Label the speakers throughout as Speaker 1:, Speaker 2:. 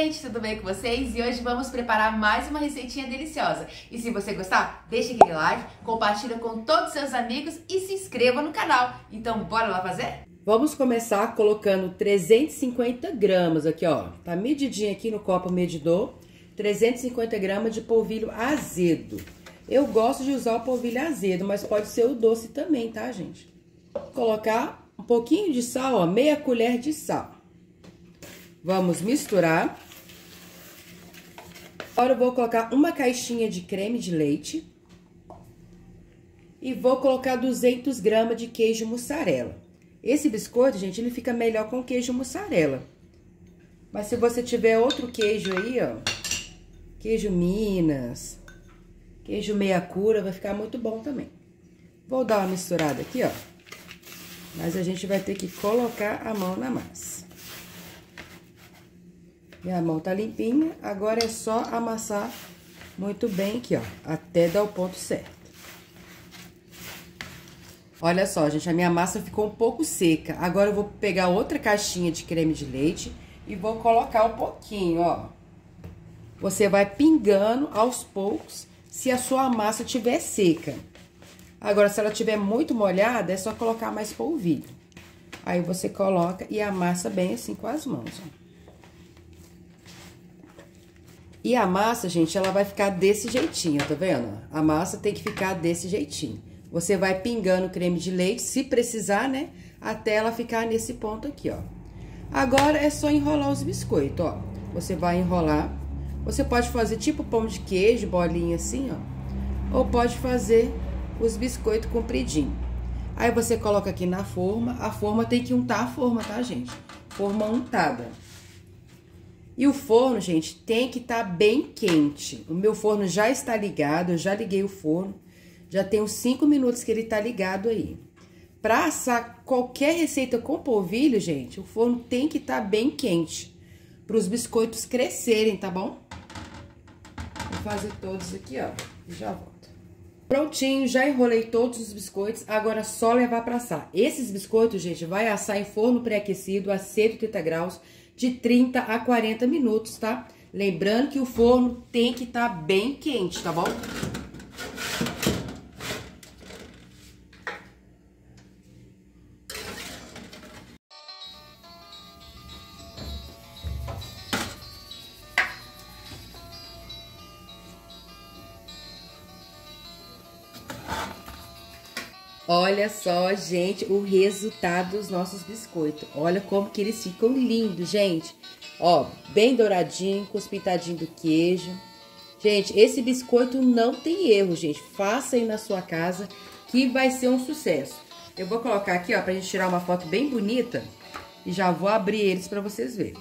Speaker 1: gente, tudo bem com vocês? E hoje vamos preparar mais uma receitinha deliciosa. E se você gostar, deixa aquele like, compartilha com todos os seus amigos e se inscreva no canal. Então, bora lá fazer?
Speaker 2: Vamos começar colocando 350 gramas aqui, ó. Tá medidinho aqui no copo medidor. 350 gramas de polvilho azedo. Eu gosto de usar o polvilho azedo, mas pode ser o doce também, tá, gente? Colocar um pouquinho de sal, ó, meia colher de sal. Vamos misturar. Agora eu vou colocar uma caixinha de creme de leite. E vou colocar 200 gramas de queijo mussarela. Esse biscoito, gente, ele fica melhor com queijo mussarela. Mas se você tiver outro queijo aí, ó, queijo Minas, queijo meia cura, vai ficar muito bom também. Vou dar uma misturada aqui, ó. Mas a gente vai ter que colocar a mão na massa. Minha mão tá limpinha, agora é só amassar muito bem aqui, ó, até dar o ponto certo. Olha só, gente, a minha massa ficou um pouco seca. Agora eu vou pegar outra caixinha de creme de leite e vou colocar um pouquinho, ó. Você vai pingando aos poucos se a sua massa estiver seca. Agora, se ela estiver muito molhada, é só colocar mais polvilho. Aí você coloca e amassa bem assim com as mãos, ó. E a massa, gente, ela vai ficar desse jeitinho, tá vendo? A massa tem que ficar desse jeitinho. Você vai pingando creme de leite, se precisar, né? Até ela ficar nesse ponto aqui, ó. Agora é só enrolar os biscoitos, ó. Você vai enrolar. Você pode fazer tipo pão de queijo, bolinha assim, ó. Ou pode fazer os biscoitos compridinho. Aí você coloca aqui na forma. A forma tem que untar a forma, tá, gente? Forma untada. E o forno, gente, tem que estar bem quente. O meu forno já está ligado, eu já liguei o forno. Já tem uns 5 minutos que ele tá ligado aí. Pra assar qualquer receita com polvilho, gente, o forno tem que estar bem quente. Para os biscoitos crescerem, tá bom? Vou fazer todos aqui, ó, e já volto. Prontinho, já enrolei todos os biscoitos, agora é só levar para assar. Esses biscoitos, gente, vai assar em forno pré-aquecido a 130 graus, de 30 a 40 minutos, tá? Lembrando que o forno tem que estar bem quente, tá bom? Olha só, gente, o resultado dos nossos biscoitos. Olha como que eles ficam lindos, gente. Ó, bem douradinho, com os pitadinhos do queijo. Gente, esse biscoito não tem erro, gente. Faça aí na sua casa que vai ser um sucesso. Eu vou colocar aqui, ó, pra gente tirar uma foto bem bonita. E já vou abrir eles pra vocês verem.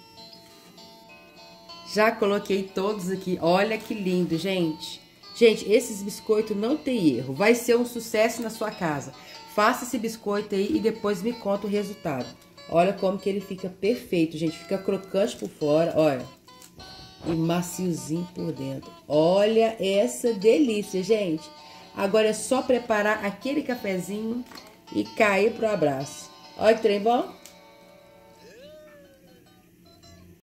Speaker 2: Já coloquei todos aqui. Olha que lindo, gente. Gente, esses biscoitos não tem erro. Vai ser um sucesso na sua casa. Faça esse biscoito aí e depois me conta o resultado. Olha como que ele fica perfeito, gente. Fica crocante por fora, olha. E maciozinho por dentro. Olha essa delícia, gente. Agora é só preparar aquele cafezinho e cair pro abraço. Olha que trem bom.